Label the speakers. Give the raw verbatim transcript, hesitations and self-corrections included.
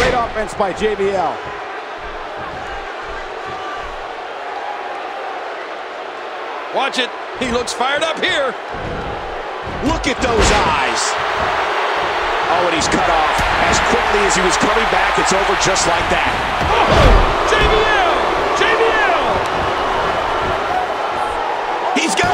Speaker 1: Great offense by J B L.
Speaker 2: Watch it. He looks fired up here.
Speaker 1: Look at those eyes. Oh, and he's cut off. As quickly as he was coming back, it's over just like that.
Speaker 2: Oh, J B L! J B L!
Speaker 1: He's got